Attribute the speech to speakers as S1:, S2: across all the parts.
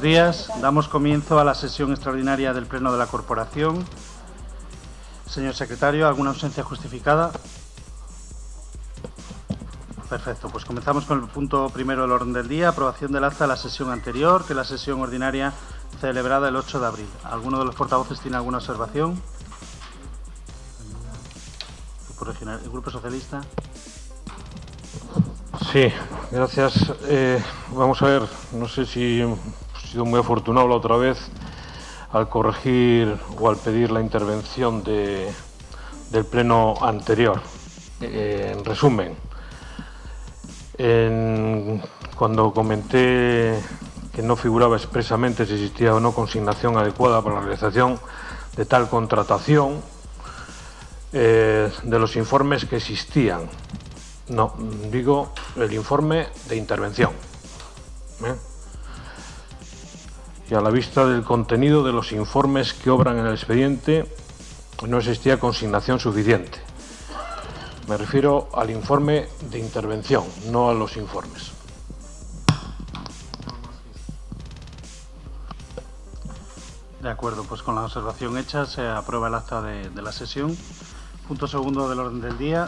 S1: días. Damos comienzo a la sesión extraordinaria del Pleno de la Corporación. Señor secretario, ¿alguna ausencia justificada? Perfecto, pues comenzamos con el punto primero del orden del día, aprobación del acta de la sesión anterior, que es la sesión ordinaria celebrada el 8 de abril. ¿Alguno de los portavoces tiene alguna observación? ¿El Grupo Socialista?
S2: Sí, gracias. Vamos a ver, no sé si he sido muy afortunado la otra vez al corregir o al pedir la intervención del pleno anterior. En resumen, cuando comenté que no figuraba expresamente si existía o no consignación adecuada para la realización de tal contratación, de los informes que existían. No, digo el informe de intervención. Y a la vista del contenido de los informes que obran en el expediente, no existía consignación suficiente. Me refiero al informe de intervención, no a los informes.
S1: De acuerdo, pues con la observación hecha se aprueba el acta de la sesión. Punto segundo del orden del día.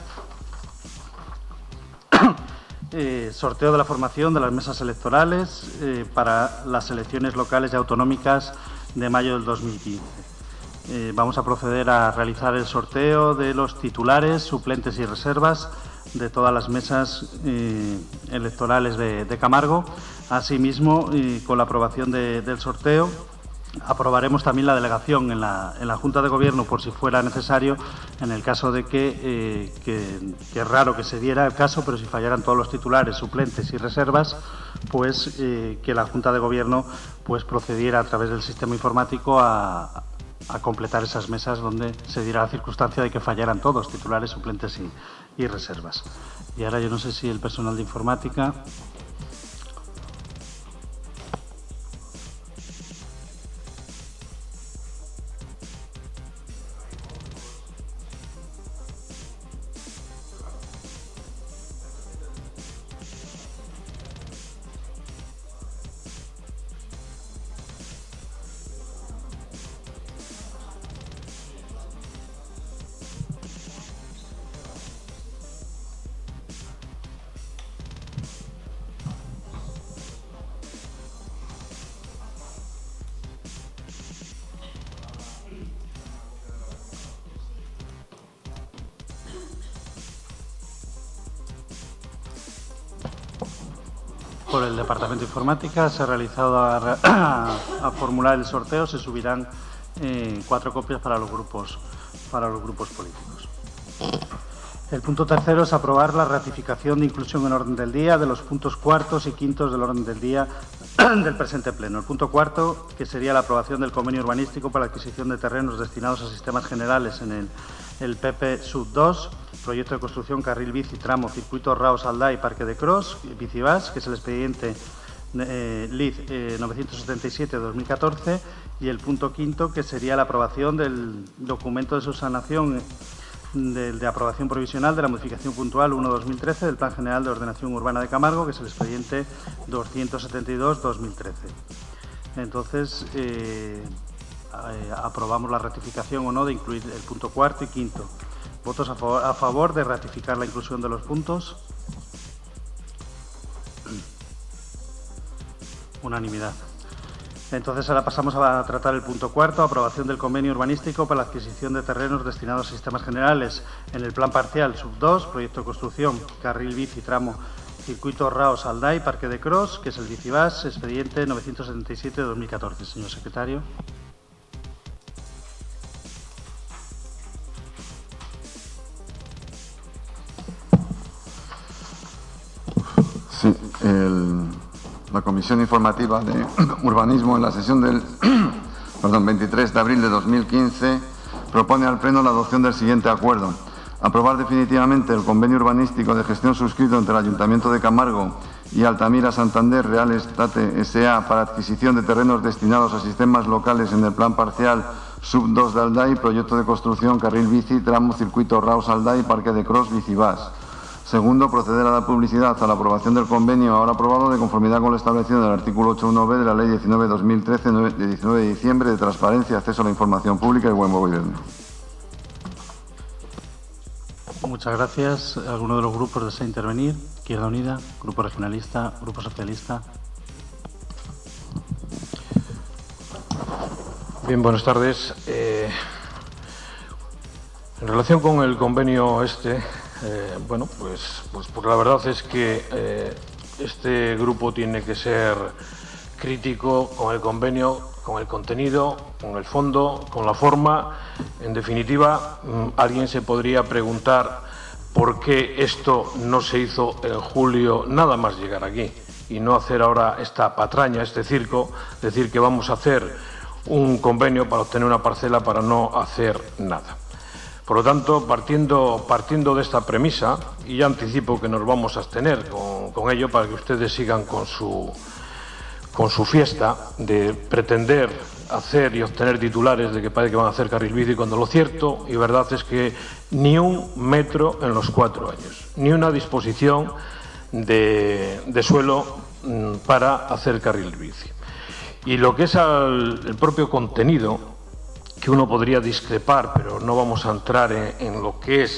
S1: Sorteo de la formación de las mesas electorales para las elecciones locales y autonómicas de mayo del 2015. Vamos a proceder a realizar el sorteo de los titulares, suplentes y reservas de todas las mesas electorales de Camargo. Asimismo, con la aprobación del sorteo, aprobaremos también la delegación en la Junta de Gobierno, por si fuera necesario, en el caso de que es raro que se diera el caso, pero si fallaran todos los titulares, suplentes y reservas, pues que la Junta de Gobierno pues procediera a través del sistema informático a completar esas mesas donde se diera la circunstancia de que fallaran todos, titulares, suplentes y reservas. Y ahora yo no sé si el personal de informática... Por el Departamento de Informática se ha realizado a formular el sorteo, se subirán 4 copias para los grupos políticos. El punto tercero es aprobar la ratificación de inclusión en orden del día de los puntos cuartos y quintos del orden del día del presente pleno. El punto cuarto, que sería la aprobación del convenio urbanístico para la adquisición de terrenos destinados a sistemas generales en el PP Sub 2, proyecto de construcción carril bici, tramo, circuito Raos-Alday, Parque de Cros, Bicibás, que es el expediente LID 977-2014, y el punto quinto, que sería la aprobación del documento de subsanación de aprobación provisional de la modificación puntual 1-2013 del Plan General de Ordenación Urbana de Camargo, que es el expediente 272-2013. Entonces, aprobamos la ratificación o no de incluir el punto cuarto y quinto. ¿Votos a favor de ratificar la inclusión de los puntos? Unanimidad. Entonces, ahora pasamos a tratar el punto cuarto, aprobación del convenio urbanístico para la adquisición de terrenos destinados a sistemas generales en el plan parcial Sub 2, proyecto de construcción carril bici, tramo, circuito Raos-Alday, Parque de Cros, que es el Bicibás, expediente 977-2014. Señor secretario.
S3: Sí, la Comisión Informativa de Urbanismo en la sesión del 23 de abril de 2015 propone al Pleno la adopción del siguiente acuerdo. Aprobar definitivamente el convenio urbanístico de gestión suscrito entre el Ayuntamiento de Camargo y Altamira Santander Real Estate S.A. para adquisición de terrenos destinados a sistemas locales en el plan parcial Sub 2 de Alday, proyecto de construcción carril bici, tramo circuito Raos-Alday, Parque de Cros, Bicibás. Segundo, proceder a dar publicidad a la aprobación del convenio ahora aprobado de conformidad con lo establecido en el artículo 8.1b de la Ley 19/2013 de 19 de diciembre de transparencia, acceso a la información pública y buen gobierno.
S1: Muchas gracias. ¿Alguno de los grupos desea intervenir? Izquierda Unida, Grupo Regionalista, Grupo Socialista.
S2: Bien, buenas tardes. En relación con el convenio bueno, pues la verdad es que este grupo tiene que ser crítico con el convenio, con el contenido, con el fondo, con la forma. En definitiva, alguien se podría preguntar por qué esto no se hizo en julio nada más llegar aquí y no hacer ahora esta patraña, este circo, decir que vamos a hacer un convenio para obtener una parcela para no hacer nada. Por lo tanto, partiendo de esta premisa, y ya anticipo que nos vamos a abstener con ello para que ustedes sigan con su fiesta de pretender hacer y obtener titulares de que parece que van a hacer carril bici, cuando lo cierto y verdad es que ni un metro en los 4 años, ni una disposición de suelo para hacer carril bici. Y lo que es el propio contenido, que uno podría discrepar, pero no vamos a entrar en lo que es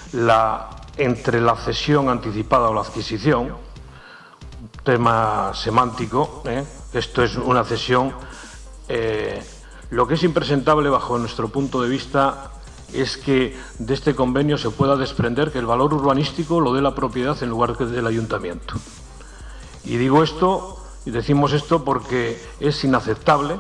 S2: entre la cesión anticipada o la adquisición, tema semántico, esto es una cesión. Lo que es impresentable bajo nuestro punto de vista es que de este convenio se pueda desprender que el valor urbanístico lo dé la propiedad en lugar que del ayuntamiento. Y digo esto, y decimos esto porque es inaceptable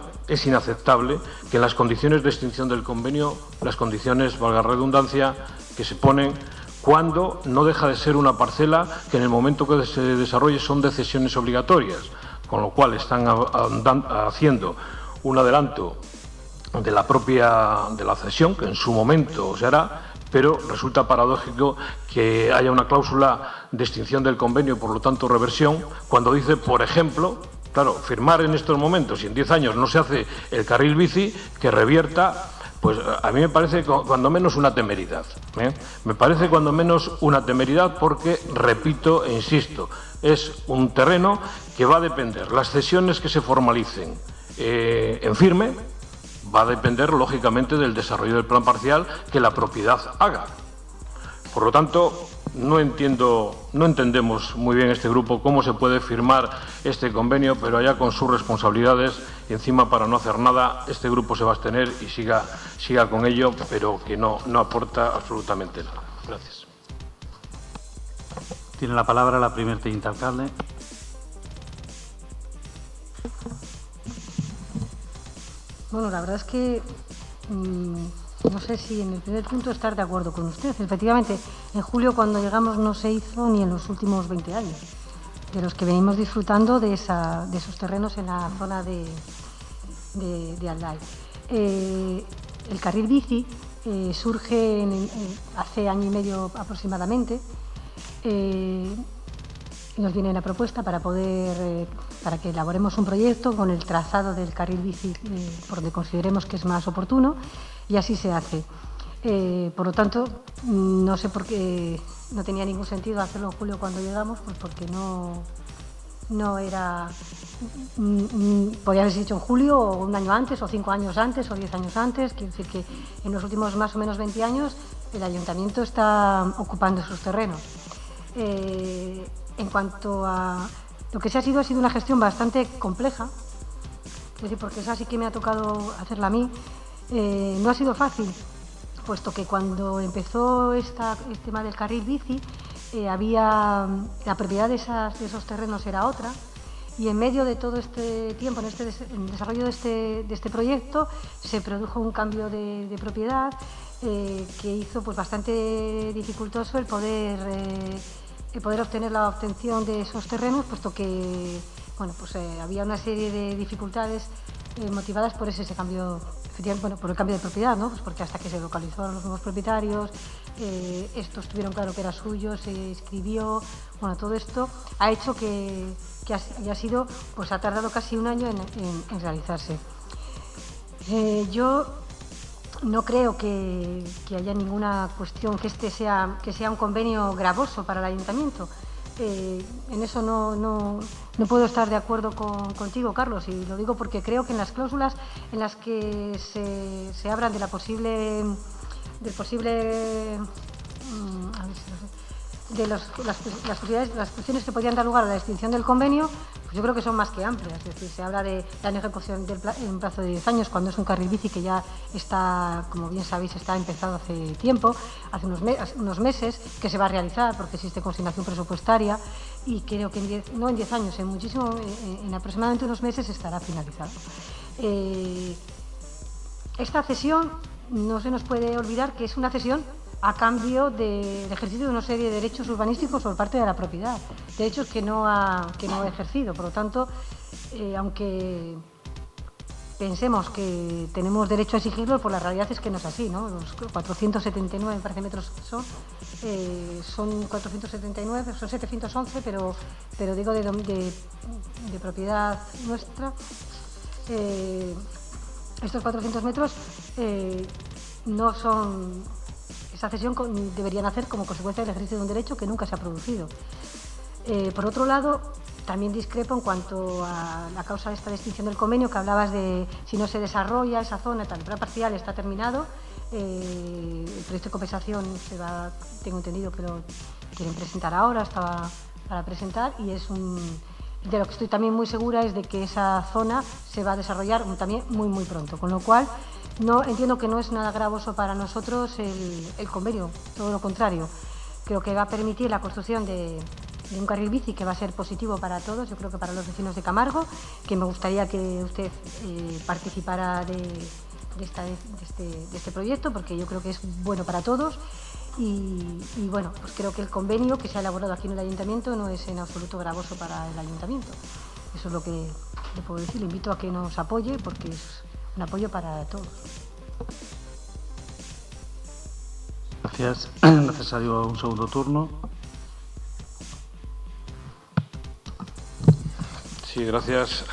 S2: que en las condiciones de extinción del convenio, las condiciones, valga la redundancia, que se ponen cuando no deja de ser una parcela que en el momento que se desarrolle son de cesiones obligatorias, con lo cual están haciendo un adelanto de la cesión, que en su momento se hará, pero resulta paradójico que haya una cláusula de extinción del convenio, por lo tanto reversión, cuando dice, por ejemplo, claro, firmar en estos momentos y en 10 años no se hace el carril bici, que revierta, pues a mí me parece cuando menos una temeridad. Me parece cuando menos una temeridad porque, repito e insisto, es un terreno que va a depender, las cesiones que se formalicen en firme, va a depender lógicamente del desarrollo del plan parcial que la propiedad haga. Por lo tanto, no entendemos muy bien este grupo cómo se puede firmar este convenio, pero allá con sus responsabilidades y encima para no hacer nada, este grupo se va a abstener y siga con ello, pero que no aporta absolutamente nada. Gracias.
S1: Tiene la palabra la primer teniente alcalde.
S4: Bueno, la verdad es que no sé si en el primer punto estar de acuerdo con usted. Efectivamente, en julio cuando llegamos no se hizo ni en los últimos 20 años, de los que venimos disfrutando de esos terrenos en la zona de Aldai. El carril bici surge hace año y medio aproximadamente. Nos viene la propuesta para que elaboremos un proyecto con el trazado del carril bici por donde consideremos que es más oportuno, y así se hace. Por lo tanto, no sé por qué no tenía ningún sentido hacerlo en julio cuando llegamos, pues porque no era... podía haberse hecho en julio, o un año antes, o 5 años antes, o 10 años antes. Quiero decir que en los últimos más o menos 20 años el ayuntamiento está ocupando esos terrenos. En cuanto a lo que ha sido una gestión bastante compleja, es decir, porque esa sí que me ha tocado hacerla a mí. No ha sido fácil, puesto que cuando empezó el tema del carril bici, la propiedad de esos terrenos era otra, y en medio de todo este tiempo, en el desarrollo de este proyecto, se produjo un cambio de propiedad que hizo pues bastante dificultoso el poder obtener la obtención de esos terrenos, puesto que había una serie de dificultades motivadas por ese cambio, por el cambio de propiedad, ¿no? Pues porque hasta que se localizaron los nuevos propietarios, estos tuvieron claro que era suyo, se inscribió, todo esto ha hecho que ha tardado casi un año en realizarse. Yo no creo que haya ninguna cuestión que sea un convenio gravoso para el ayuntamiento. En eso no puedo estar de acuerdo contigo, Carlos, y lo digo porque creo que en las cláusulas en las que se hablan de las cuestiones que podrían dar lugar a la extinción del convenio, pues yo creo que son más que amplias. Es decir, se habla de la ejecución en un plazo de 10 años, cuando es un carril bici que ya está, como bien sabéis, está empezado hace tiempo, hace unos meses, que se va a realizar porque existe consignación presupuestaria y creo que no en 10 años, en aproximadamente unos meses estará finalizado. Esta cesión, no se nos puede olvidar que es una cesión a cambio del ejercicio de una serie de derechos urbanísticos por parte de la propiedad, derechos que no ha ejercido. Por lo tanto, aunque pensemos que tenemos derecho a exigirlo, pues la realidad es que no es así, ¿no? Los 479, me parece, metros son 479, son 711, pero digo de propiedad nuestra. Estos 400 metros no son... Esa cesión deberían hacer como consecuencia del ejercicio de un derecho que nunca se ha producido. Por otro lado, también discrepo en cuanto a la causa de esta extinción del convenio, que hablabas de si no se desarrolla esa zona, tal, el plan parcial está terminado, el proyecto de compensación tengo entendido que lo quieren presentar ahora, estaba para presentar, y de lo que estoy también muy segura es de que esa zona se va a desarrollar también muy pronto, con lo cual no entiendo que no es nada gravoso para nosotros el convenio, todo lo contrario. Creo que va a permitir la construcción de un carril bici que va a ser positivo para todos, yo creo que para los vecinos de Camargo, que me gustaría que usted participara de este proyecto, porque yo creo que es bueno para todos. Y bueno, pues creo que el convenio que se ha elaborado aquí en el ayuntamiento no es en absoluto gravoso para el ayuntamiento. Eso es lo que le puedo decir. Le invito a que nos apoye, porque es un apoyo para todos.
S1: Gracias. Necesario un segundo turno.
S2: Sí, gracias.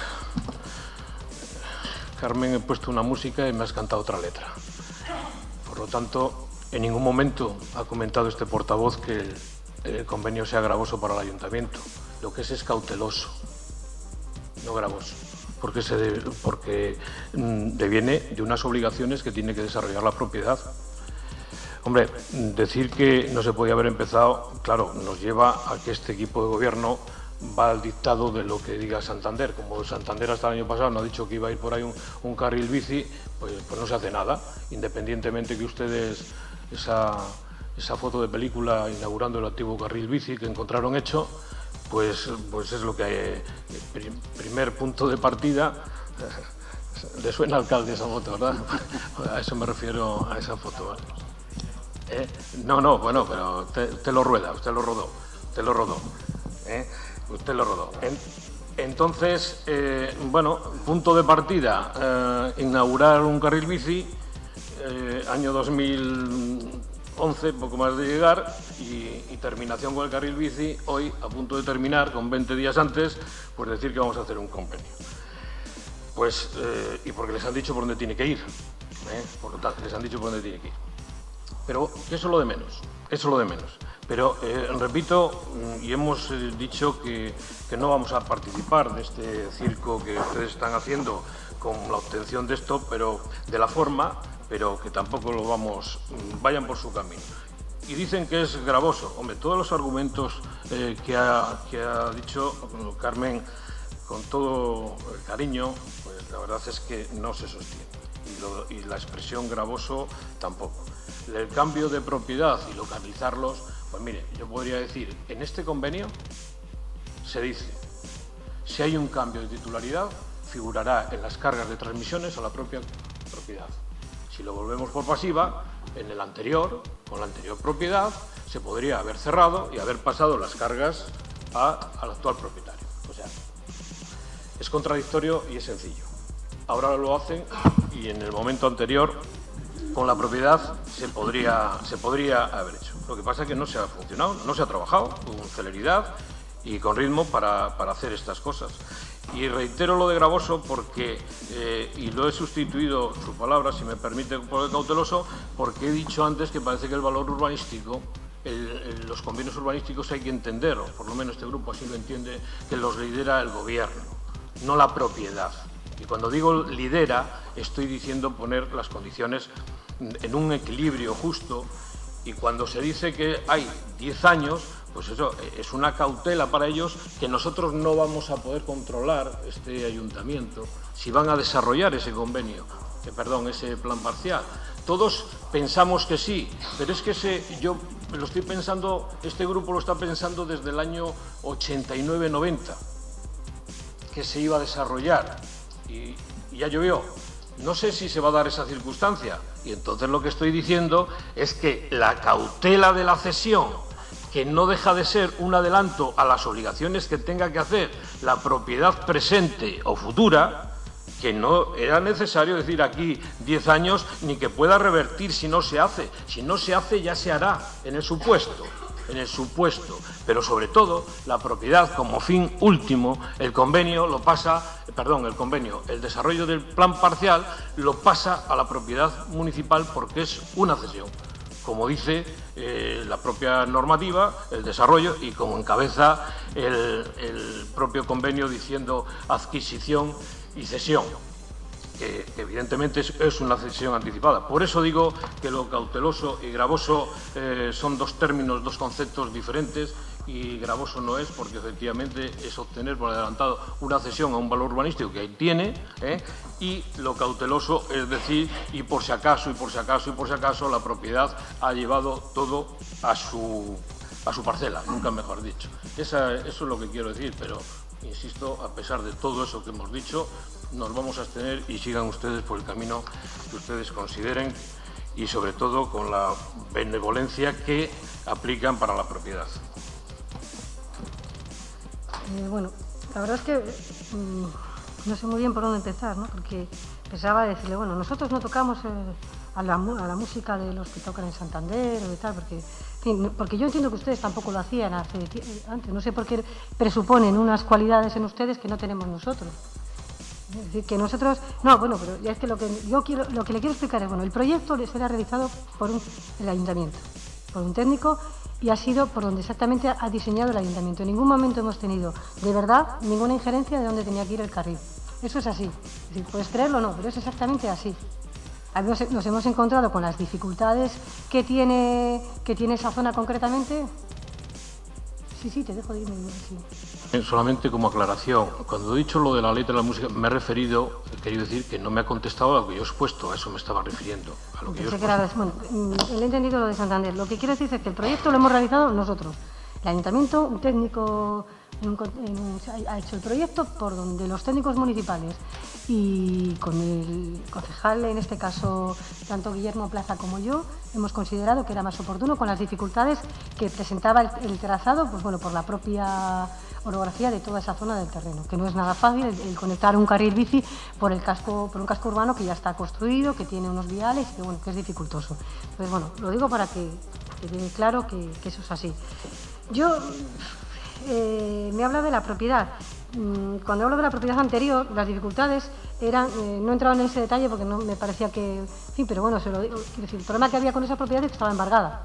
S2: Carmen, he puesto una música y me has cantado otra letra. Por lo tanto, en ningún momento ha comentado este portavoz que el convenio sea gravoso para el ayuntamiento. Lo que es cauteloso, no gravoso, porque deviene de unas obligaciones que tiene que desarrollar la propiedad. Hombre, decir que no se podía haber empezado, claro, nos lleva a que este equipo de gobierno va al dictado de lo que diga Santander. Como Santander hasta el año pasado no ha dicho que iba a ir por ahí un carril bici, pues no se hace nada, independientemente que ustedes esa foto de película inaugurando el antiguo carril bici que encontraron hecho, pues es lo que hay. Primer punto de partida. ¿Le suena, alcalde, esa foto, verdad? A eso me refiero, a esa foto, ¿vale? No, bueno, pero usted lo rueda, usted lo rodó. Usted lo rodó. Entonces, bueno, punto de partida, inaugurar un carril bici, año 2011, poco más de llegar, y terminación con el carril bici, hoy a punto de terminar, con 20 días antes, pues decir que vamos a hacer un convenio. Pues, y porque les han dicho por dónde tiene que ir, por lo tanto, les han dicho por dónde tiene que ir. Pero eso es lo de menos, Pero, repito, y hemos dicho que no vamos a participar de este circo que ustedes están haciendo con la obtención de esto, pero de la forma, pero que tampoco lo vayan por su camino. Y dicen que es gravoso. Hombre, todos los argumentos que ha dicho Carmen, con todo el cariño, pues la verdad es que no se sostiene. Y la expresión gravoso tampoco. El cambio de propiedad y localizarlos, pues mire, yo podría decir, en este convenio se dice, si hay un cambio de titularidad, figurará en las cargas de transmisiones a la propia propiedad. Si lo volvemos por pasiva, en el anterior, con la anterior propiedad, se podría haber cerrado y haber pasado las cargas al actual propietario. O sea, es contradictorio y es sencillo. Ahora lo hacen y en el momento anterior, con la propiedad, se podría haber hecho. Lo que pasa es que no se ha funcionado, no se ha trabajado con celeridad y con ritmo para hacer estas cosas. Y reitero lo de gravoso porque, y lo he sustituido, su palabra, si me permite, por el cauteloso, porque he dicho antes que parece que el valor urbanístico, los convenios urbanísticos hay que entender, o por lo menos este grupo así lo entiende, que los lidera el gobierno, no la propiedad. Y cuando digo lidera, estoy diciendo poner las condiciones en un equilibrio justo, y cuando se dice que hay 10 años, pues eso es una cautela para ellos que nosotros no vamos a poder controlar, este ayuntamiento, si van a desarrollar ese convenio, ese plan parcial. Todos pensamos que sí, pero es que yo lo estoy pensando, este grupo lo está pensando desde el año 89-90, que se iba a desarrollar y ya llovió. No sé si se va a dar esa circunstancia y entonces lo que estoy diciendo es que la cautela de la cesión, que no deja de ser un adelanto a las obligaciones que tenga que hacer la propiedad presente o futura, que no era necesario decir aquí 10 años ni que pueda revertir si no se hace. Si no se hace ya se hará en el supuesto, pero sobre todo la propiedad como fin último, el desarrollo del plan parcial lo pasa a la propiedad municipal porque es una cesión, como dice la propia normativa, el desarrollo, y como encabeza el propio convenio diciendo adquisición y cesión, que evidentemente es una cesión anticipada. Por eso digo que lo cauteloso y gravoso son dos términos, dos conceptos diferentes, y gravoso no es porque efectivamente es obtener por adelantado una cesión a un valor urbanístico que ahí tiene, y lo cauteloso es decir, y por si acaso, la propiedad ha llevado todo a su parcela, nunca mejor dicho. Eso es lo que quiero decir, pero insisto, a pesar de todo eso que hemos dicho, nos vamos a abstener y sigan ustedes por el camino que ustedes consideren y sobre todo con la benevolencia que aplican para la propiedad.
S4: Bueno, la verdad es que no sé muy bien por dónde empezar, ¿no? Porque pensaba decirle, bueno, nosotros no tocamos a la música de los que tocan en Santander o de tal, porque yo entiendo que ustedes tampoco lo hacían antes, no sé por qué presuponen unas cualidades en ustedes que no tenemos nosotros. Es decir, que nosotros... No, bueno, pero ya es que lo que le quiero explicar es, bueno, el proyecto será realizado por el ayuntamiento, por un técnico, y ha sido por donde exactamente ha diseñado el ayuntamiento. En ningún momento hemos tenido, de verdad, ninguna injerencia de dónde tenía que ir el carril. Eso es así. Es decir, puedes creerlo o no, pero es exactamente así. Nos hemos encontrado con las dificultades que tiene esa zona concretamente. Sí, te dejo de irme. Sí.
S2: Solamente como aclaración, cuando he dicho lo de la letra de la música, me he querido decir que no me ha contestado a lo que yo he expuesto, a eso me estaba refiriendo.
S4: He entendido lo de Santander. Lo que quiero decir es que el proyecto lo hemos realizado nosotros. El ayuntamiento, un técnico ha hecho el proyecto por donde los técnicos municipales y con el concejal, en este caso, tanto Guillermo Plaza como yo, hemos considerado que era más oportuno con las dificultades que presentaba el trazado, pues bueno, por la propia orografía de toda esa zona del terreno, que no es nada fácil el conectar un carril bici por un casco urbano que ya está construido, que tiene unos viales, que es dificultoso. Entonces, bueno, lo digo para que quede claro que eso es así. Yo me habla de la propiedad. Cuando hablo de la propiedad anterior, las dificultades eran, no he entrado en ese detalle porque no me parecía que, en fin, pero bueno, se lo digo, quiero decir, el problema que había con esa propiedad es que estaba embargada.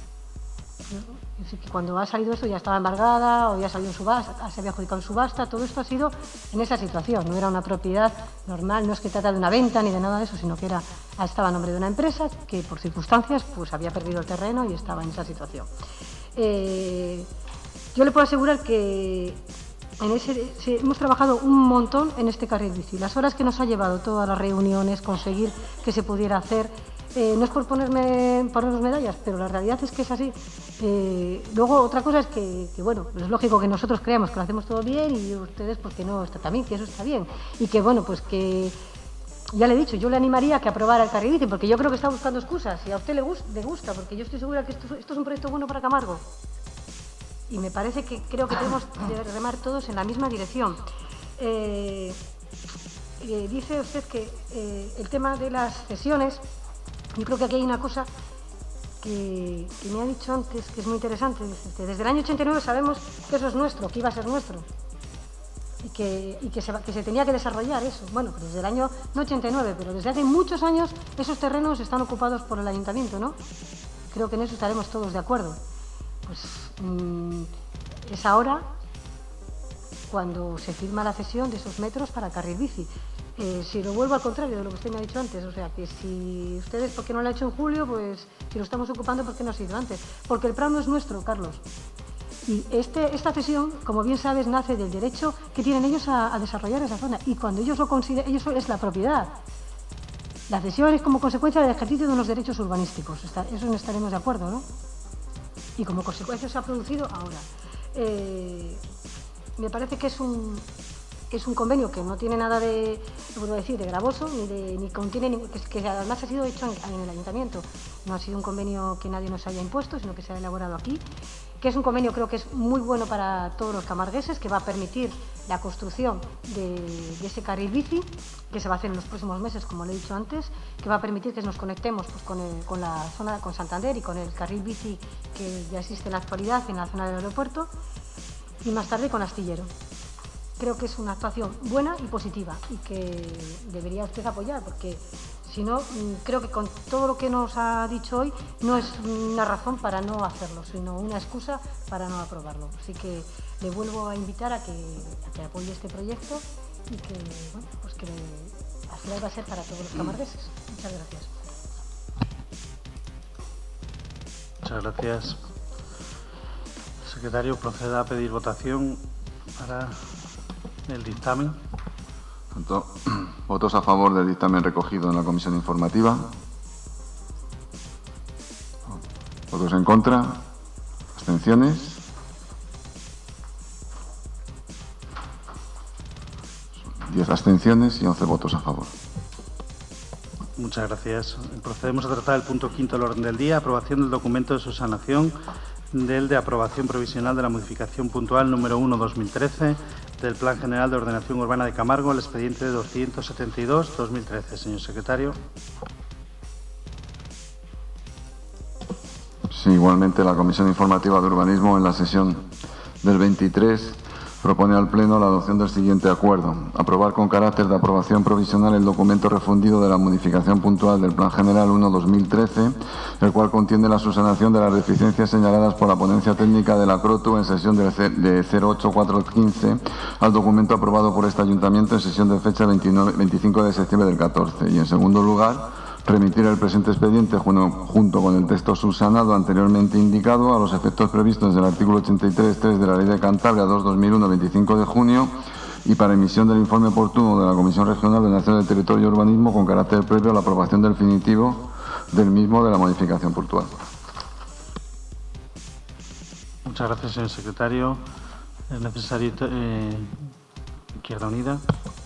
S4: Es decir, que cuando ha salido esto ya estaba embargada o ya salió en subasta, se había adjudicado en subasta, todo esto ha sido en esa situación, no era una propiedad normal, no es que trata de una venta ni de nada de eso, sino que estaba a nombre de una empresa que por circunstancias pues había perdido el terreno y estaba en esa situación. Yo le puedo asegurar que hemos trabajado un montón en este carril bici. Las horas que nos ha llevado todas las reuniones, conseguir que se pudiera hacer, no es por ponernos medallas, pero la realidad es que es así. Luego, otra cosa es que bueno, es lógico que nosotros creamos que lo hacemos todo bien y ustedes pues que no está también, que eso está bien. Y que bueno, pues que, ya le he dicho, yo le animaría a que aprobara el carril bici, porque yo creo que está buscando excusas y a usted le gusta, porque yo estoy segura que esto es un proyecto bueno para Camargo. Y me parece que creo que tenemos que remar todos en la misma dirección. Dice usted que el tema de las cesiones, yo creo que aquí hay una cosa que me ha dicho antes que es muy interesante. Desde el año 89 sabemos que eso es nuestro, que iba a ser nuestro. y que se tenía que desarrollar eso. Bueno, pues desde el año no 89, pero desde hace muchos años esos terrenos están ocupados por el ayuntamiento, ¿no? Creo que en eso estaremos todos de acuerdo. Pues es ahora cuando se firma la cesión de esos metros para carril bici. Si lo vuelvo al contrario de lo que usted me ha dicho antes, o sea, que si ustedes, ¿por qué no lo ha hecho en julio? Pues si lo estamos ocupando, ¿por qué no ha sido antes? Porque el plan no es nuestro, Carlos. Y esta cesión, como bien sabes, nace del derecho que tienen ellos a desarrollar esa zona. Y cuando ellos lo consideran, ellos es la propiedad. La cesión es como consecuencia del ejercicio de unos derechos urbanísticos. Eso no estaremos de acuerdo, ¿no? Y como consecuencia se ha producido ahora. Me parece que es un convenio que no tiene nada de, puedo decir, de gravoso, ni contiene, que además ha sido hecho en el ayuntamiento. No ha sido un convenio que nadie nos haya impuesto, sino que se ha elaborado aquí. Que es un convenio, creo que es muy bueno para todos los camargueses, que va a permitir la construcción de ese carril bici, que se va a hacer en los próximos meses, como le he dicho antes, que va a permitir que nos conectemos pues, con la zona, con Santander y con el carril bici que ya existe en la actualidad en la zona del aeropuerto, y más tarde con Astillero. Creo que es una actuación buena y positiva y que debería usted apoyar, porque si no, creo que con todo lo que nos ha dicho hoy no es una razón para no hacerlo, sino una excusa para no aprobarlo. Así que le vuelvo a invitar a que apoye este proyecto y que, bueno, pues que al final va a ser para todos los camargueses. Muchas gracias.
S1: Muchas gracias. Secretario, proceda a pedir votación para el dictamen.
S3: Tanto, votos a favor del dictamen recogido en la comisión informativa. Votos en contra. Abstenciones. Son 10 abstenciones y 11 votos a favor.
S1: Muchas gracias. Procedemos a tratar el punto quinto del orden del día, aprobación del documento de subsanación del de aprobación provisional de la modificación puntual número 1/2013 del Plan General de Ordenación Urbana de Camargo, el expediente 272/2013. Señor secretario.
S3: Sí, igualmente la Comisión Informativa de Urbanismo en la sesión del 23 propone al Pleno la adopción del siguiente acuerdo. Aprobar con carácter de aprobación provisional el documento refundido de la modificación puntual del Plan General 1/2013, el cual contiene la subsanación de las deficiencias señaladas por la ponencia técnica de la CROTU en sesión de 08-415 al documento aprobado por este Ayuntamiento en sesión de fecha 25 de septiembre del 14. Y en segundo lugar, remitir el presente expediente junto con el texto subsanado anteriormente indicado a los efectos previstos en el artículo 83.3 de la Ley de Cantabria 2/2001, 25 de junio, y para emisión del informe oportuno de la Comisión Regional de Ordenación del Territorio y Urbanismo con carácter previo a la aprobación definitivo del mismo de la modificación puntual.
S1: Muchas gracias, señor secretario. Es necesario Izquierda Unida.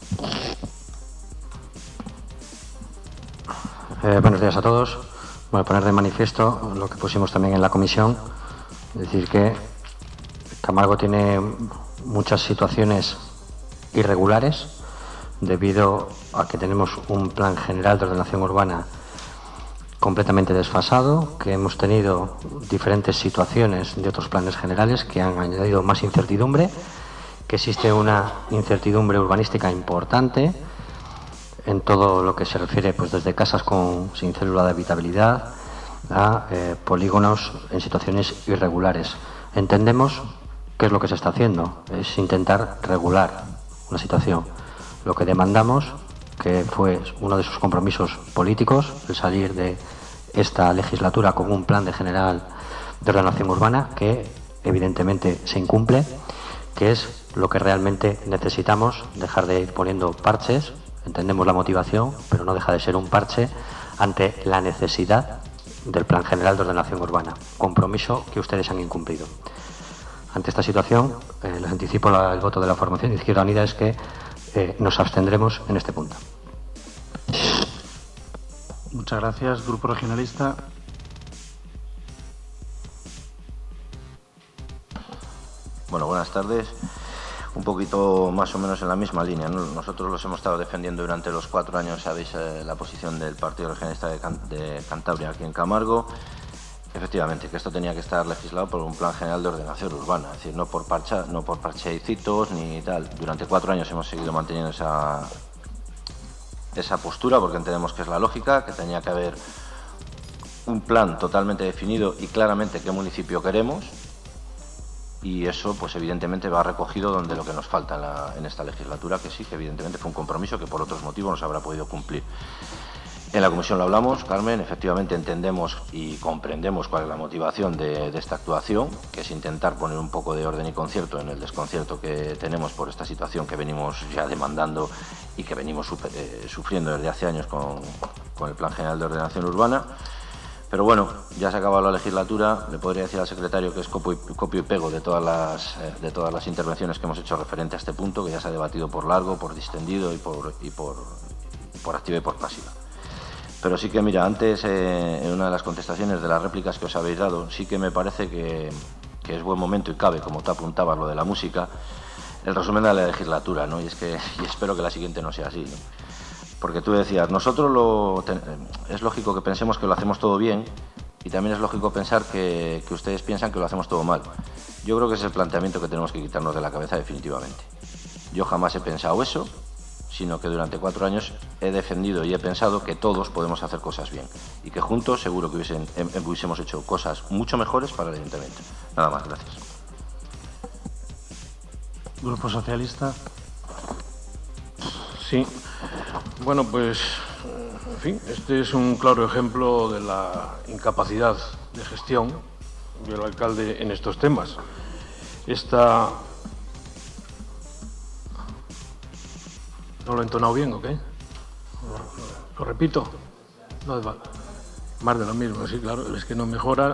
S5: Buenos días a todos. Voy a poner de manifiesto lo que pusimos también en la comisión, es decir, que Camargo tiene muchas situaciones irregulares debido a que tenemos un plan general de ordenación urbana completamente desfasado, que hemos tenido diferentes situaciones de otros planes generales que han añadido más incertidumbre, que existe una incertidumbre urbanística importante en todo lo que se refiere, pues desde casas sin célula de habitabilidad a polígonos en situaciones irregulares. Entendemos qué es lo que se está haciendo, es intentar regular una situación. Lo que demandamos, que fue uno de sus compromisos políticos, el salir de esta legislatura con un plan general de ordenación urbana que evidentemente se incumple, que es lo que realmente necesitamos, dejar de ir poniendo parches. Entendemos la motivación, pero no deja de ser un parche ante la necesidad del Plan General de Ordenación Urbana, compromiso que ustedes han incumplido. Ante esta situación, les anticipo el voto de la formación de Izquierda Unida, es que nos abstendremos en este punto.
S1: Muchas gracias. Grupo Regionalista.
S6: Bueno, buenas tardes. Un poquito más o menos en la misma línea, ¿no? Nosotros los hemos estado defendiendo durante los 4 años, sabéis, la posición del Partido Regionalista de Cantabria aquí en Camargo. efectivamente, que esto tenía que estar legislado por un plan general de ordenación urbana, es decir, no por parcheicitos ni tal. Durante 4 años hemos seguido manteniendo esa postura porque entendemos que es la lógica, que tenía que haber un plan totalmente definido y claramente qué municipio queremos, y eso pues evidentemente va recogido donde lo que nos falta en esta legislatura, que sí, que evidentemente fue un compromiso que por otros motivos no se habrá podido cumplir. En la comisión lo hablamos, Carmen, efectivamente entendemos y comprendemos cuál es la motivación de esta actuación, que es intentar poner un poco de orden y concierto en el desconcierto que tenemos por esta situación que venimos ya demandando y que venimos sufriendo desde hace años con el Plan General de Ordenación Urbana. Pero bueno, ya se ha acabado la legislatura, le podría decir al secretario que es copio y pego de todas las intervenciones que hemos hecho referente a este punto, que ya se ha debatido por largo, por distendido y por activa y por pasiva. Pero sí que, mira, antes, en una de las contestaciones de las réplicas que os habéis dado, sí que me parece que es buen momento y cabe, como tú apuntabas, lo de la música, el resumen de la legislatura, ¿no? Y espero que la siguiente no sea así, ¿no? Porque tú decías, nosotros es lógico que pensemos que lo hacemos todo bien y también es lógico pensar que ustedes piensan que lo hacemos todo mal. Yo creo que ese es el planteamiento que tenemos que quitarnos de la cabeza definitivamente. Yo jamás he pensado eso, sino que durante 4 años he defendido y he pensado que todos podemos hacer cosas bien y que juntos seguro que hubiésemos hecho cosas mucho mejores para el Ayuntamiento. Nada más, gracias.
S1: Grupo Socialista.
S2: Sí. Bueno, pues, en fin, este es un claro ejemplo de la incapacidad de gestión del alcalde en estos temas. ¿No lo he entonado bien o qué? ¿Lo repito? No es más de lo mismo, sí, claro, es que no mejora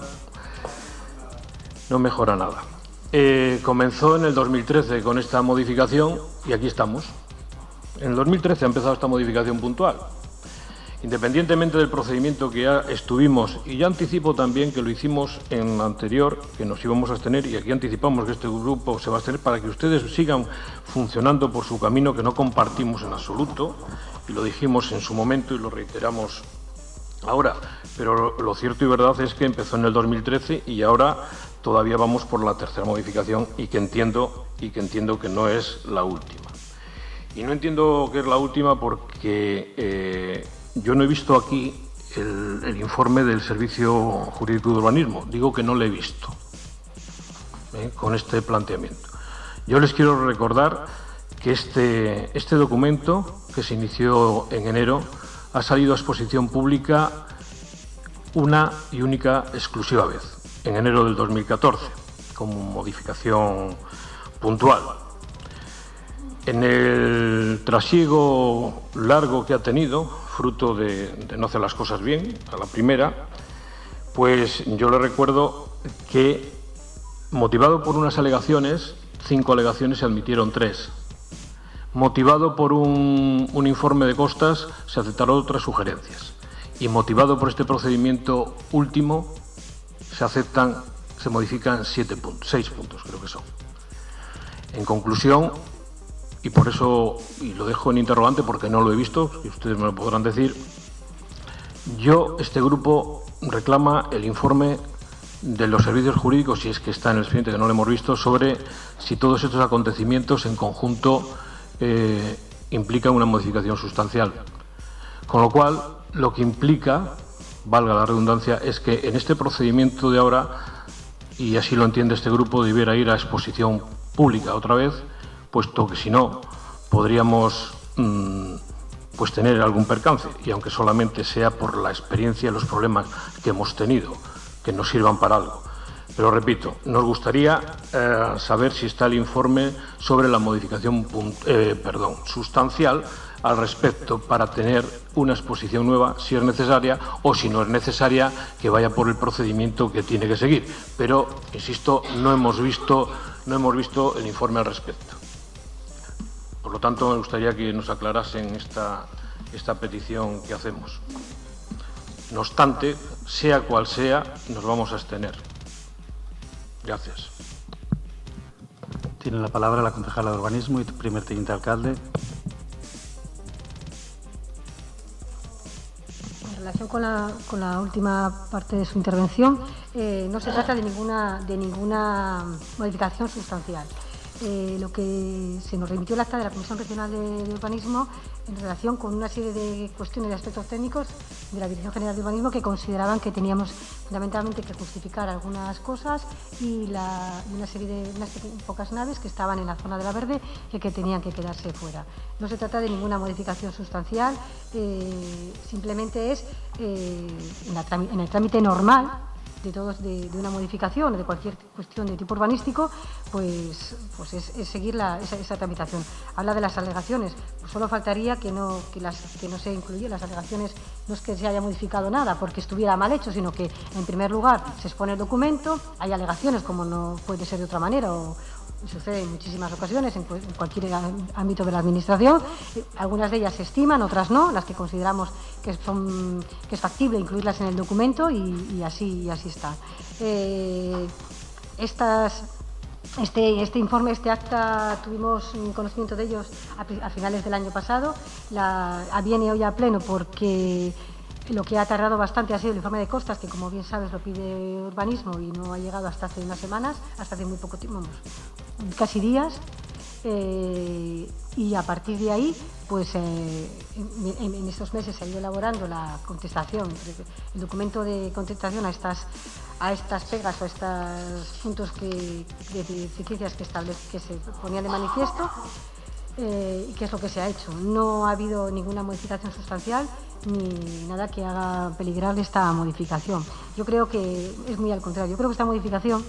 S2: nada. Comenzó en el 2013 con esta modificación y aquí estamos. En el 2013 ha empezado esta modificación puntual. Independientemente del procedimiento que ya estuvimos, y ya anticipo también que lo hicimos en la anterior, que nos íbamos a abstener, y aquí anticipamos que este grupo se va a abstener para que ustedes sigan funcionando por su camino, que no compartimos en absoluto, y lo dijimos en su momento y lo reiteramos ahora. Pero lo cierto y verdad es que empezó en el 2013 y ahora todavía vamos por la tercera modificación y que entiendo que no es la última. Y no entiendo que es la última porque yo no he visto aquí el informe del Servicio Jurídico de Urbanismo. Digo que no lo he visto con este planteamiento. Yo les quiero recordar que este documento, que se inició en enero, ha salido a exposición pública una y única exclusiva vez, en enero del 2014, como modificación puntual. En el trasiego largo que ha tenido, fruto de no hacer las cosas bien, a la primera, pues yo le recuerdo que, motivado por unas alegaciones, 5 alegaciones se admitieron 3. Motivado por un informe de costas, se aceptaron otras sugerencias. Y motivado por este procedimiento último, se modifican 6 puntos, creo que son. En conclusión, y por eso, y lo dejo en interrogante porque no lo he visto, y ustedes me lo podrán decir, este grupo reclama el informe de los servicios jurídicos, si es que está en el expediente, que no lo hemos visto, sobre si todos estos acontecimientos en conjunto implican una modificación sustancial. Con lo cual, lo que implica, valga la redundancia, es que en este procedimiento de ahora, y así lo entiende este grupo, debiera ir a exposición pública otra vez, puesto que si no podríamos pues tener algún percance, y aunque solamente sea por la experiencia y los problemas que hemos tenido, que nos sirvan para algo. Pero repito, nos gustaría saber si está el informe sobre la modificación sustancial al respecto, para tener una exposición nueva, si es necesaria, o si no es necesaria, que vaya por el procedimiento que tiene que seguir. Pero, insisto, no hemos visto el informe al respecto. Por lo tanto, me gustaría que nos aclarasen esta petición que hacemos. No obstante, sea cual sea, nos vamos a abstener. Gracias.
S1: Tiene la palabra la concejala de Urbanismo y primer teniente alcalde.
S4: En relación con la última parte de su intervención, no se trata de ninguna modificación sustancial. Lo que se nos remitió el acta de la Comisión Regional de Urbanismo en relación con una serie de cuestiones de aspectos técnicos de la Dirección General de Urbanismo que consideraban que teníamos fundamentalmente que justificar algunas cosas y unas pocas naves que estaban en la zona de la Verde y que tenían que quedarse fuera. No se trata de ninguna modificación sustancial, simplemente es en el trámite normal de una modificación o de cualquier cuestión de tipo urbanístico, pues es seguir esa tramitación. Habla de las alegaciones, pues solo faltaría que no se incluyeran las alegaciones. No es que se haya modificado nada porque estuviera mal hecho, sino que en primer lugar se expone el documento, hay alegaciones como no puede ser de otra manera o sucede en muchísimas ocasiones en cualquier ámbito de la Administración. Algunas de ellas se estiman, otras no, las que consideramos que es factible incluirlas en el documento y así está. Este informe, este acta, tuvimos conocimiento de ellos a finales del año pasado. Viene hoy a pleno porque lo que ha tardado bastante ha sido el informe de costas, que como bien sabes lo pide Urbanismo y no ha llegado hasta hace unas semanas, hasta hace muy poco tiempo, casi días. Y a partir de ahí, pues en estos meses se ha ido elaborando la contestación, el documento de contestación a estas pegas o a estos puntos de deficiencias que se ponían de manifiesto. ¿Y qué es lo que se ha hecho? No ha habido ninguna modificación sustancial ni nada que haga peligrar esta modificación. Yo creo que es muy al contrario. Yo creo que esta modificación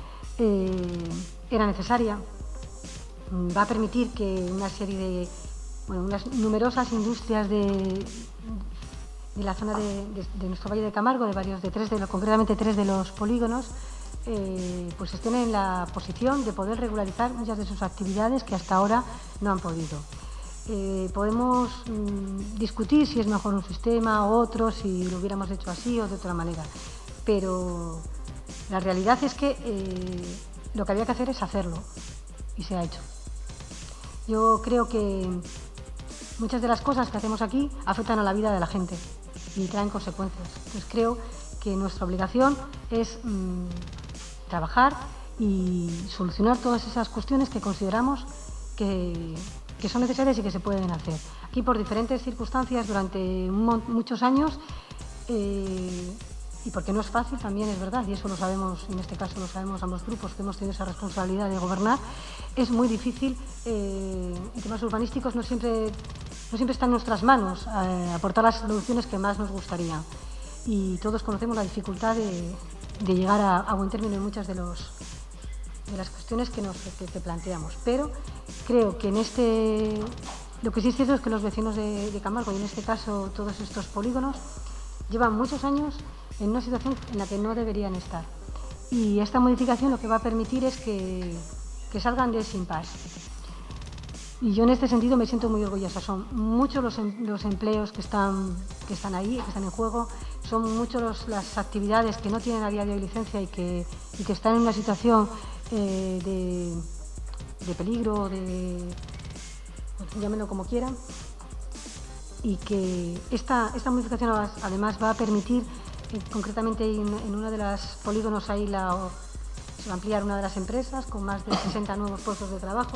S4: era necesaria. Va a permitir que unas numerosas industrias de la zona de nuestro Valle de Camargo, concretamente tres de los polígonos, pues estén en la posición de poder regularizar muchas de sus actividades que hasta ahora no han podido. Podemos discutir si es mejor un sistema u otro, si lo hubiéramos hecho así o de otra manera, pero la realidad es que lo que había que hacer es hacerlo y se ha hecho. Yo creo que muchas de las cosas que hacemos aquí afectan a la vida de la gente y traen consecuencias. Entonces creo que nuestra obligación es trabajar y solucionar todas esas cuestiones que consideramos que son necesarias y que se pueden hacer. Aquí, por diferentes circunstancias, durante muchos años, y porque no es fácil, también es verdad, y eso lo sabemos, en este caso lo sabemos ambos grupos que hemos tenido esa responsabilidad de gobernar, es muy difícil, en temas urbanísticos no siempre está en nuestras manos aportar las soluciones que más nos gustaría. Y todos conocemos la dificultad de llegar a buen término en muchas de las cuestiones que planteamos. Pero creo que lo que sí es cierto es que los vecinos de Camargo, y en este caso todos estos polígonos, llevan muchos años en una situación en la que no deberían estar. Y esta modificación lo que va a permitir es que salgan de ese impasse. Y yo en este sentido me siento muy orgullosa. Son muchos los empleos que están ahí, que están en juego. Son muchas las actividades que no tienen a día de hoy licencia y que están en una situación de peligro, llámenlo como quieran. Y que esta modificación además va a permitir, concretamente en uno de los polígonos ahí se va a ampliar una de las empresas con más de 60 nuevos puestos de trabajo.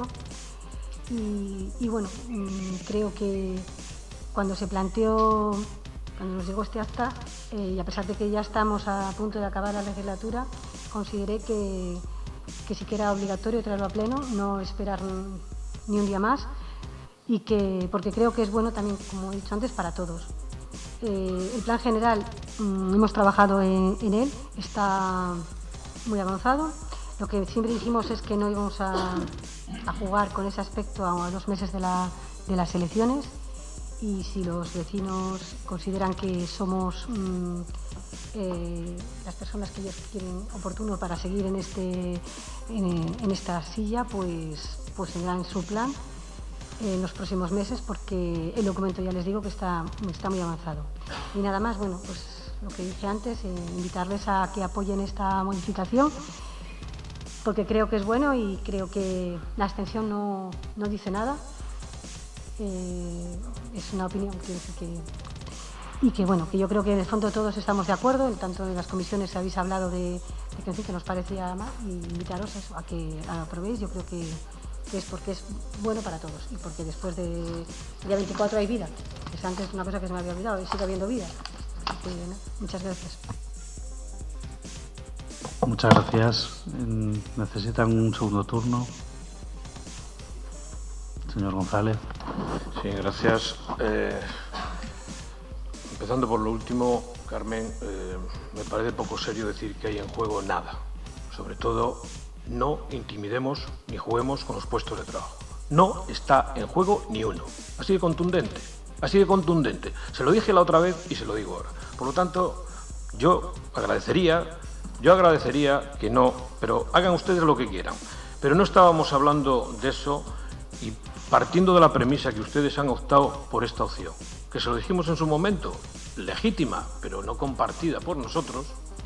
S4: Y bueno, creo que cuando nos llegó este acta, y a pesar de que ya estamos a punto de acabar la legislatura, consideré que sí que era obligatorio traerlo a pleno, no esperar ni un día más, porque creo que es bueno también, como he dicho antes, para todos. El plan general, hemos trabajado en él, está muy avanzado. Lo que siempre dijimos es que no íbamos a jugar con ese aspecto a 2 meses de las elecciones, y si los vecinos consideran que somos las personas que ellos quieren oportuno para seguir en esta silla, pues tendrán su plan en los próximos meses, porque el documento, ya les digo, que está muy avanzado. Y nada más, bueno, pues lo que dije antes, invitarles a que apoyen esta modificación, porque creo que es bueno y creo que la abstención no dice nada. Es una opinión y que, bueno, que yo creo que en el fondo todos estamos de acuerdo, tanto en las comisiones habéis hablado de que, en fin, que nos parecía mal, y invitaros a que aprobéis. Yo creo que es porque es bueno para todos y porque después del día 24 hay vida. Es antes una cosa que se me había olvidado, y sigue habiendo vida. Muchas gracias.
S1: Muchas gracias. ¿Necesitan un segundo turno? Señor González.
S2: Sí, gracias. Empezando por lo último, Carmen, me parece poco serio decir que hay en juego nada. Sobre todo, no intimidemos ni juguemos con los puestos de trabajo. No está en juego ni uno. Así de contundente, así de contundente. Se lo dije la otra vez y se lo digo ahora. Por lo tanto, yo agradecería que no, pero hagan ustedes lo que quieran. Pero no estábamos hablando de eso y partiendo de la premisa que ustedes han optado por esta opción, que se lo dijimos en su momento, legítima, pero no compartida por nosotros,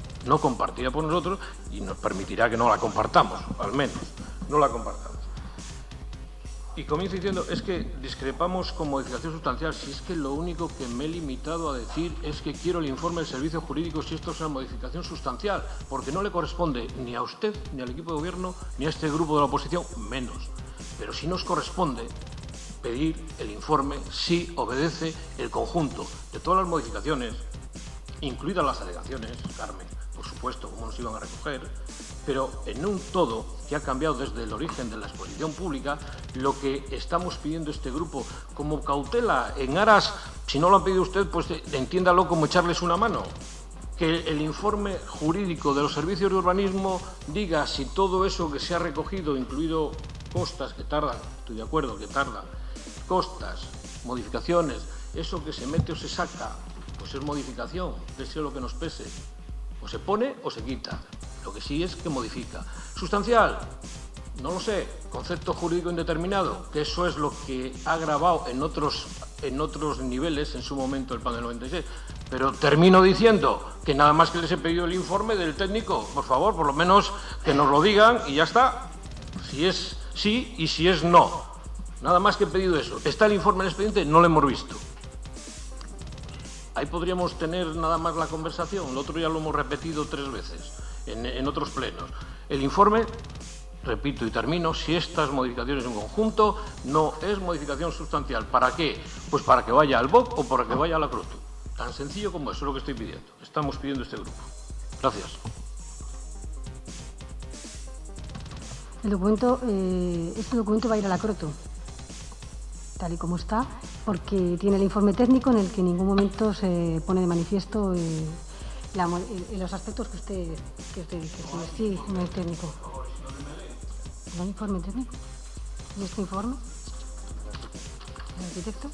S2: y nos permitirá que no la compartamos, al menos, no la compartamos. Y comienzo diciendo, es que discrepamos con modificación sustancial, si es que lo único que me he limitado a decir es que quiero el informe del servicio jurídico si esto es una modificación sustancial, porque no le corresponde ni a usted, ni al equipo de gobierno, ni a este grupo de la oposición, menos. Pero sí nos corresponde pedir el informe si obedece el conjunto de todas las modificaciones, incluidas las alegaciones, Carmen, por supuesto, cómo nos iban a recoger, pero en un todo que ha cambiado desde el origen de la exposición pública, lo que estamos pidiendo este grupo como cautela en aras, si no lo han pedido usted, pues entiéndalo como echarles una mano. Que el informe jurídico de los servicios de urbanismo diga si todo eso que se ha recogido, incluido costas que tardan, estoy de acuerdo que tardan, costas, modificaciones, eso que se mete o se saca, pues es modificación, pese lo que nos pese, o se pone o se quita, lo que sí es que modifica. Sustancial, no lo sé, concepto jurídico indeterminado, que eso es lo que ha grabado en otros niveles en su momento el plan del 96, pero termino diciendo que nada más que les he pedido el informe del técnico, por favor, por lo menos que nos lo digan y ya está, si es sí y si es no. Nada más que he pedido eso. ¿Está el informe en el expediente? No lo hemos visto. Ahí podríamos tener nada más la conversación. El otro ya lo hemos repetido 3 veces en otros plenos. El informe, repito y termino, si estas modificaciones en conjunto no es modificación sustancial. ¿Para qué? Pues para que vaya al BOC o para que vaya a la CROTU. Tan sencillo como eso es lo que estoy pidiendo. Estamos pidiendo este grupo. Gracias.
S4: El documento, este documento va a ir a la CROTU, tal y como está, porque tiene el informe técnico en el que en ningún momento se pone de manifiesto los aspectos que usted dice. Sí, no es técnico. ¿No hay informe técnico? ¿Y este informe? ¿El arquitecto?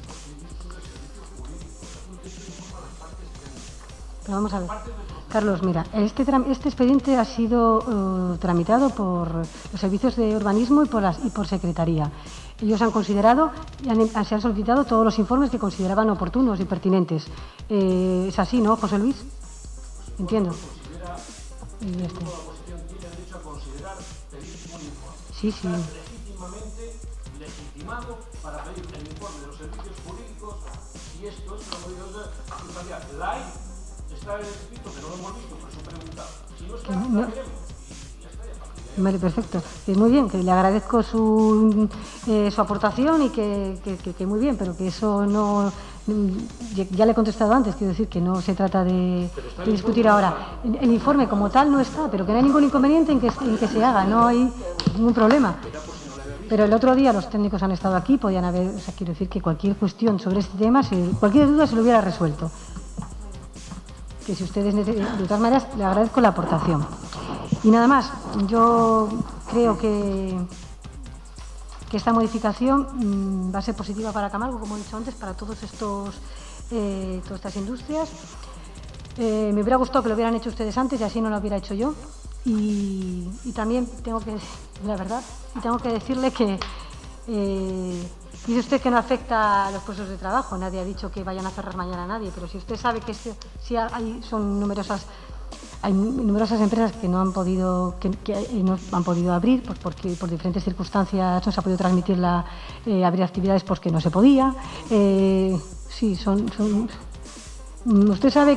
S4: Pero vamos a ver. Carlos, mira, este expediente ha sido tramitado por los servicios de urbanismo y por secretaría. Ellos han considerado y se han solicitado todos los informes que consideraban oportunos y pertinentes. Es así, ¿no, José Luis? Entiendo. Y este. Sí, sí. Legitimado para pedir el informe de los servicios jurídicos si esto es una modificación sustancial. La hay, está en el escrito, que no lo hemos visto, por eso preguntaba. Si no está, la veremos. Vale, perfecto. Muy bien, que le agradezco su aportación y que muy bien, pero que eso no... Ya le he contestado antes, quiero decir que no se trata de discutir ahora. El informe como tal no está, pero que no hay ningún inconveniente en que se haga, no hay ningún problema. Pero el otro día los técnicos han estado aquí, podían haber, o sea, quiero decir que cualquier cuestión sobre este tema, cualquier duda se lo hubiera resuelto. Que si ustedes, de todas maneras, le agradezco la aportación. Y nada más, yo creo que esta modificación va a ser positiva para Camargo, como he dicho antes, para todas estas industrias. Me hubiera gustado que lo hubieran hecho ustedes antes y así no lo hubiera hecho yo. Y también tengo que decirle que dice usted que no afecta a los puestos de trabajo. Nadie ha dicho que vayan a cerrar mañana a nadie, pero si usted sabe que son numerosas... Hay numerosas empresas que no han podido abrir porque por diferentes circunstancias no se ha podido transmitir abrir actividades porque no se podía. Sí, Usted sabe,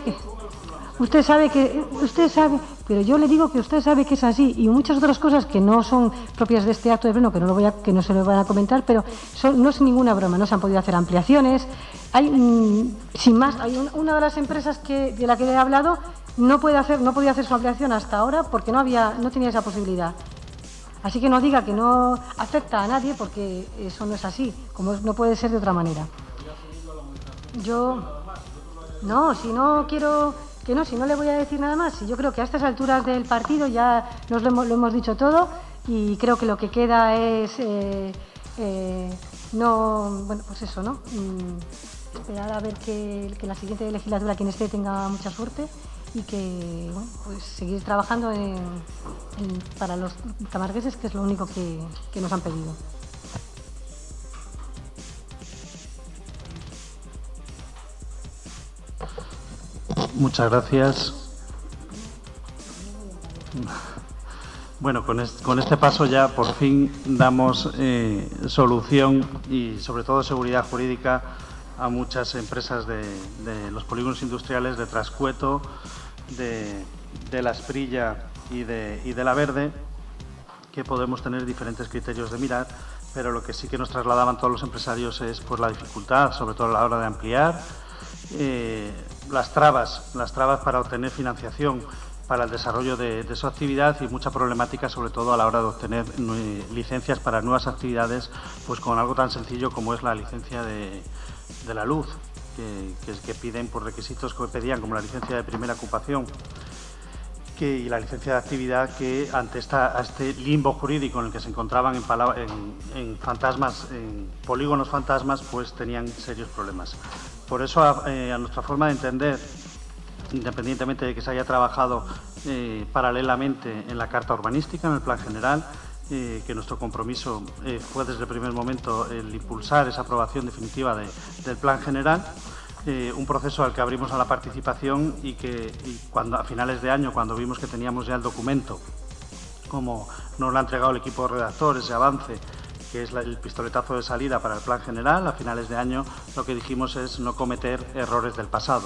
S4: pero yo le digo que usted sabe que es así, y muchas otras cosas que no son propias de este acto de pleno, que no se lo van a comentar, pero no es ninguna broma, no se han podido hacer ampliaciones. Sin más, hay una de las empresas de la que le he hablado no podía hacer su ampliación hasta ahora porque no tenía esa posibilidad. Así que no diga que no afecta a nadie, porque eso no es así, como no puede ser de otra manera. Si no le voy a decir nada más. Si yo creo que a estas alturas del partido ya lo hemos dicho todo, y creo que lo que queda es esperar a ver que la siguiente legislatura, quien esté, tenga mucha suerte, y que seguir trabajando para los camargueses, que es lo único que nos han pedido.
S1: Muchas gracias. Bueno, con este paso ya por fin damos solución y sobre todo seguridad jurídica a muchas empresas de los polígonos industriales de Trascueto, de La Esprilla y de La Verde, que podemos tener diferentes criterios de mirar, pero lo que sí que nos trasladaban todos los empresarios es pues la dificultad, sobre todo a la hora de ampliar, las trabas para obtener financiación para el desarrollo de su actividad, y mucha problemática sobre todo a la hora de obtener licencias para nuevas actividades, pues con algo tan sencillo como es la licencia de la luz, que piden por requisitos que pedían, como la licencia de primera ocupación y la licencia de actividad, que ante este limbo jurídico en el que se encontraban en polígonos fantasmas, pues tenían serios problemas. Por eso, a nuestra forma de entender, independientemente de que se haya trabajado paralelamente en la Carta Urbanística, en el Plan General, que nuestro compromiso fue desde el primer momento el impulsar esa aprobación definitiva del Plan General, un proceso al que abrimos a la participación, y cuando a finales de año, cuando vimos que teníamos ya el documento, como nos lo ha entregado el equipo de redactores, ese avance, que es el pistoletazo de salida para el Plan General, a finales de año lo que dijimos es no cometer errores del pasado.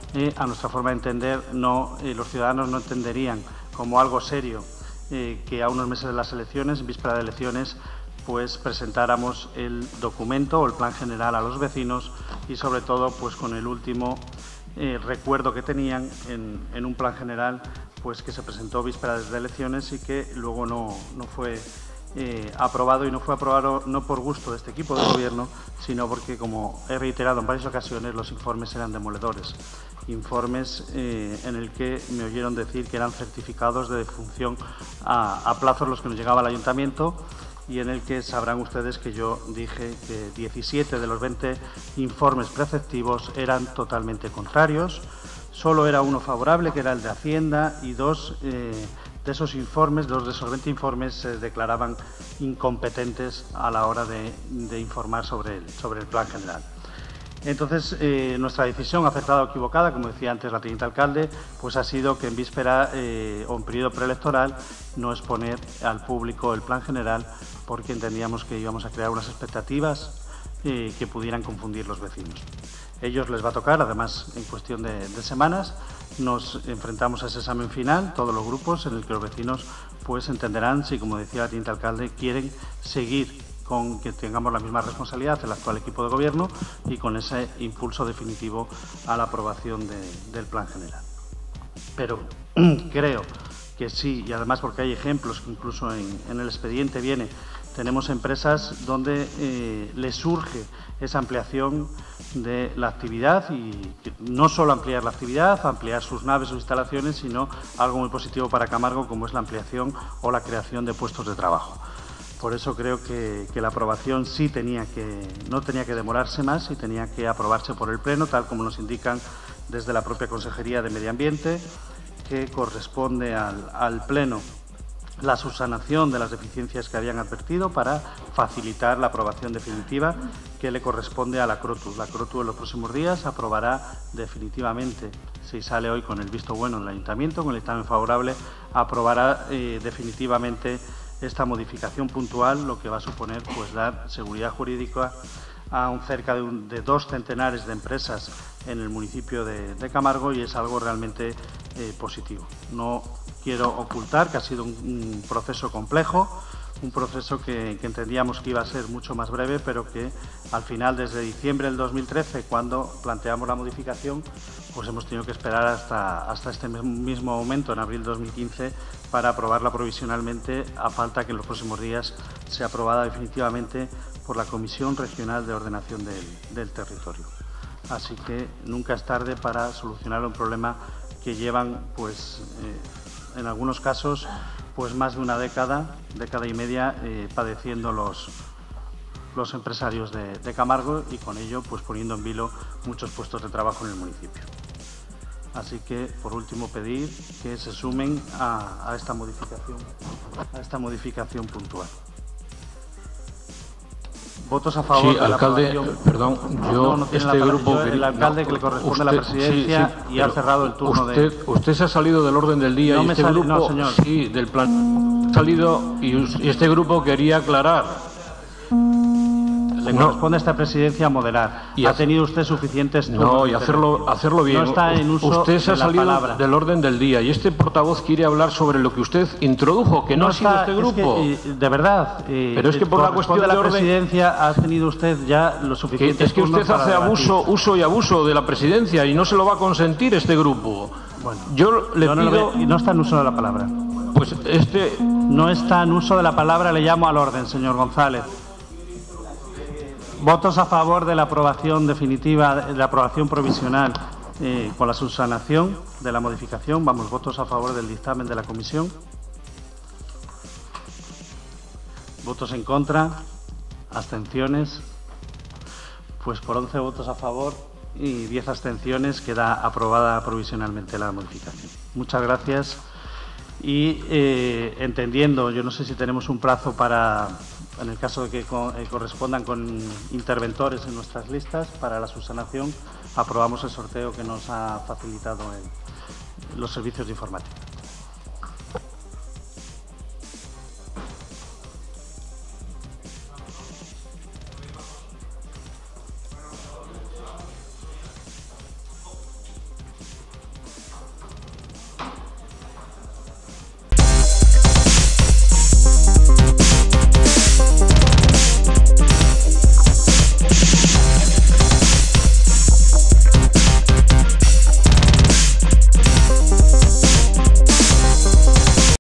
S1: A nuestra forma de entender, los ciudadanos no entenderían como algo serio que a unos meses de las elecciones, en víspera de elecciones, pues presentáramos el documento o el Plan General a los vecinos, y sobre todo pues con el último recuerdo que tenían en un Plan General pues que se presentó víspera de elecciones y que luego no fue aprobado, y no fue aprobado no por gusto de este equipo de gobierno, sino porque, como he reiterado en varias ocasiones, los informes eran demoledores. Informes en el que me oyeron decir que eran certificados de defunción a plazos los que nos llegaba al ayuntamiento, y en el que sabrán ustedes que yo dije que 17 de los 20 informes preceptivos eran totalmente contrarios. Solo era uno favorable, que era el de Hacienda, y dos de esos 20 informes se declaraban incompetentes a la hora de informar sobre el Plan General. Entonces, nuestra decisión, acertada o equivocada, como decía antes la teniente alcalde, pues ha sido que en víspera o en periodo preelectoral no exponer al público el Plan General, porque entendíamos que íbamos a crear unas expectativas que pudieran confundir los vecinos. Ellos les va a tocar, además, en cuestión de semanas. Nos enfrentamos a ese examen final, todos los grupos, en el que los vecinos pues entenderán si, como decía la teniente alcalde, quieren seguir con que tengamos la misma responsabilidad el actual equipo de gobierno y con ese impulso definitivo a la aprobación del Plan General. Pero creo que sí, y además porque hay ejemplos que incluso en el expediente tenemos empresas donde les surge esa ampliación de la actividad, y no solo ampliar la actividad, ampliar sus naves o instalaciones, sino algo muy positivo para Camargo, como es la ampliación o la creación de puestos de trabajo. Por eso creo que la aprobación no tenía que demorarse más y tenía que aprobarse por el Pleno, tal como nos indican desde la propia Consejería de Medio Ambiente, que corresponde al Pleno la subsanación de las deficiencias que habían advertido para facilitar la aprobación definitiva que le corresponde a la CROTU. La CROTU en los próximos días aprobará definitivamente, si sale hoy con el visto bueno del Ayuntamiento, con el dictamen favorable, aprobará definitivamente esta modificación puntual, lo que va a suponer pues dar seguridad jurídica a cerca de 2 centenares de empresas en el municipio de Camargo y es algo realmente positivo. No quiero ocultar que ha sido un proceso complejo, un proceso que entendíamos que iba a ser mucho más breve, pero que al final, desde diciembre del 2013, cuando planteamos la modificación, pues hemos tenido que esperar hasta este mismo momento, en abril de 2015, para aprobarla provisionalmente, a falta que en los próximos días sea aprobada definitivamente por la Comisión Regional de Ordenación del Territorio. Así que nunca es tarde para solucionar un problema que llevan, pues, en algunos casos, pues más de una década y media, padeciendo los empresarios de Camargo y con ello pues poniendo en vilo muchos puestos de trabajo en el municipio. Así que, por último, pedir que se sumen a esta modificación puntual. ¿Votos a favor
S2: sí,
S1: de la
S2: alcalde,
S1: aprobación?
S2: perdón, yo
S1: no tiene
S2: este
S1: la
S2: grupo...
S1: el alcalde que le corresponde
S2: usted,
S1: la presidencia y ha cerrado el turno
S2: Usted se ha salido del orden del día
S1: No
S2: y
S1: me
S2: este
S1: sale-
S2: grupo...
S1: no, señor.
S2: Sí, del plan... Ha salido y este grupo quería aclarar.
S1: Le corresponde a esta presidencia moderar.
S2: Y
S1: ha
S2: hace-
S1: tenido usted suficientes turnos.
S2: No, y
S1: de
S2: hacerlo bien.
S1: No está en uso
S2: usted se ha
S1: de la
S2: salido
S1: palabra.
S2: del orden del día y este portavoz quiere hablar sobre lo que usted introdujo, que no ha sido
S1: está-
S2: este
S1: es
S2: grupo.
S1: que, de verdad.
S2: Pero es que por la cuestión
S1: de la
S2: de orden-
S1: presidencia ha tenido usted ya lo
S2: Que
S1: suficiente.
S2: es que usted hace uso y abuso de la presidencia y no se lo va a consentir este grupo.
S1: Bueno,
S2: Yo le
S1: no,
S2: pido...
S1: y no está en uso de la palabra.
S2: Pues
S1: No está en uso de la palabra, le llamo al orden, señor González. ¿Votos a favor de la aprobación definitiva, de la aprobación provisional con la subsanación de la modificación? Vamos, votos a favor del dictamen de la comisión. ¿Votos en contra? ¿Abstenciones? Pues por 11 votos a favor y 10 abstenciones queda aprobada provisionalmente la modificación. Muchas gracias. Y entendiendo, yo no sé si tenemos un plazo para, en el caso de que correspondan con interventores en nuestras listas, para la subsanación, aprobamos el sorteo que nos ha facilitado los servicios de informática.